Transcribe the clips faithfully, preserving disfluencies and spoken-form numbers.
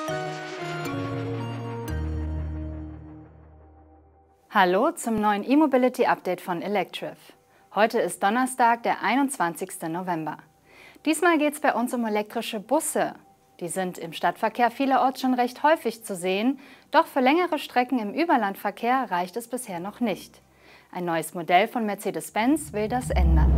Hallo zum neuen E-Mobility-Update von Electriv. Heute ist Donnerstag, der einundzwanzigste November. Diesmal geht es bei uns um elektrische Busse. Die sind im Stadtverkehr vielerorts schon recht häufig zu sehen, doch für längere Strecken im Überlandverkehr reicht es bisher noch nicht. Ein neues Modell von Mercedes-Benz will das ändern.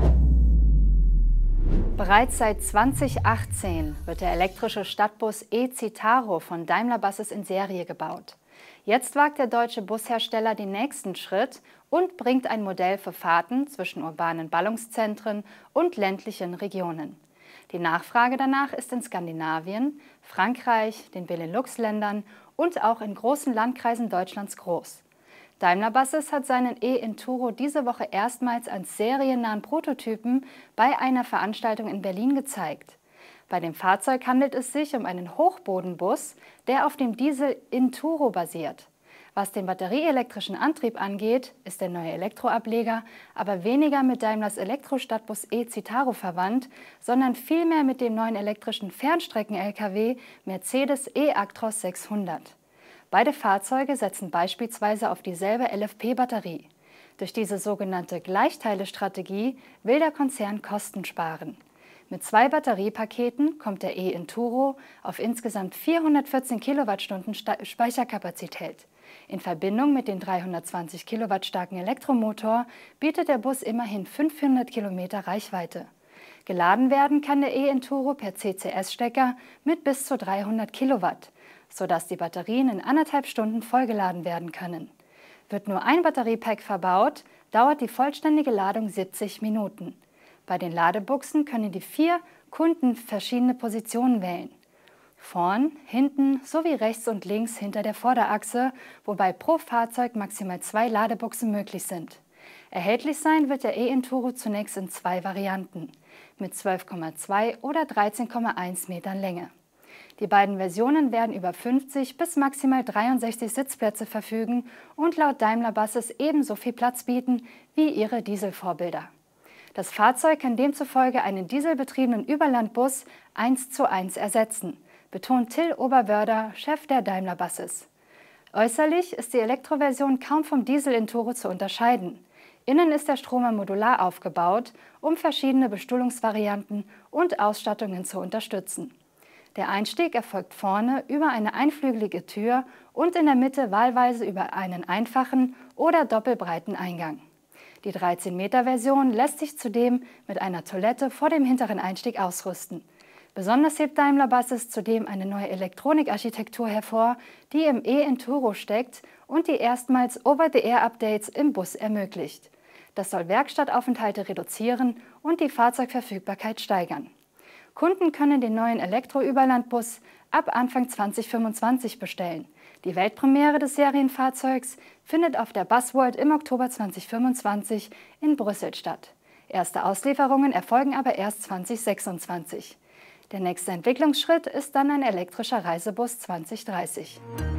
Bereits seit zweitausendachtzehn wird der elektrische Stadtbus e-Citaro von Daimler Buses in Serie gebaut. Jetzt wagt der deutsche Bushersteller den nächsten Schritt und bringt ein Modell für Fahrten zwischen urbanen Ballungszentren und ländlichen Regionen. Die Nachfrage danach ist in Skandinavien, Frankreich, den Benelux-Ländern und auch in großen Landkreisen Deutschlands groß. Daimler Buses hat seinen e-Inturo diese Woche erstmals als seriennahen Prototypen bei einer Veranstaltung in Berlin gezeigt. Bei dem Fahrzeug handelt es sich um einen Hochbodenbus, der auf dem Diesel Inturo basiert. Was den batterieelektrischen Antrieb angeht, ist der neue Elektroableger aber weniger mit Daimlers Elektrostadtbus e-Citaro verwandt, sondern vielmehr mit dem neuen elektrischen Fernstrecken-L K W Mercedes e-Actros sechshundert. Beide Fahrzeuge setzen beispielsweise auf dieselbe L F P-Batterie. Durch diese sogenannte Gleichteile-Strategie will der Konzern Kosten sparen. Mit zwei Batteriepaketen kommt der e-Inturo auf insgesamt vierhundertvierzehn Kilowattstunden Speicherkapazität. In Verbindung mit dem dreihundertzwanzig Kilowatt starken Elektromotor bietet der Bus immerhin fünfhundert Kilometer Reichweite. Geladen werden kann der e-Inturo per C C S-Stecker mit bis zu dreihundert Kilowatt, sodass die Batterien in anderthalb Stunden vollgeladen werden können. Wird nur ein Batteriepack verbaut, dauert die vollständige Ladung siebzig Minuten. Bei den Ladebuchsen können die vier Kunden verschiedene Positionen wählen. Vorn, hinten sowie rechts und links hinter der Vorderachse, wobei pro Fahrzeug maximal zwei Ladebuchsen möglich sind. Erhältlich sein wird der e-Inturo zunächst in zwei Varianten, mit zwölf Komma zwei oder dreizehn Komma eins Metern Länge. Die beiden Versionen werden über fünfzig bis maximal dreiundsechzig Sitzplätze verfügen und laut Daimler Buses ebenso viel Platz bieten wie ihre Dieselvorbilder. Das Fahrzeug kann demzufolge einen dieselbetriebenen Überlandbus eins zu eins ersetzen, betont Till Oberwörder, Chef der Daimler Buses. Äußerlich ist die Elektroversion kaum vom Diesel-Inturo zu unterscheiden. Innen ist der Stromer modular aufgebaut, um verschiedene Bestuhlungsvarianten und Ausstattungen zu unterstützen. Der Einstieg erfolgt vorne über eine einflügelige Tür und in der Mitte wahlweise über einen einfachen oder doppelbreiten Eingang. Die dreizehn Meter Version lässt sich zudem mit einer Toilette vor dem hinteren Einstieg ausrüsten. Besonders hebt Daimler Buses zudem eine neue Elektronikarchitektur hervor, die im e-Inturo steckt und die erstmals Over-the-Air-Updates im Bus ermöglicht. Das soll Werkstattaufenthalte reduzieren und die Fahrzeugverfügbarkeit steigern. Kunden können den neuen Elektro-Überlandbus ab Anfang zweitausendfünfundzwanzig bestellen. Die Weltpremiere des Serienfahrzeugs findet auf der Busworld im Oktober zweitausendfünfundzwanzig in Brüssel statt. Erste Auslieferungen erfolgen aber erst zweitausendsechsundzwanzig. Der nächste Entwicklungsschritt ist dann ein elektrischer Reisebus zweitausenddreißig.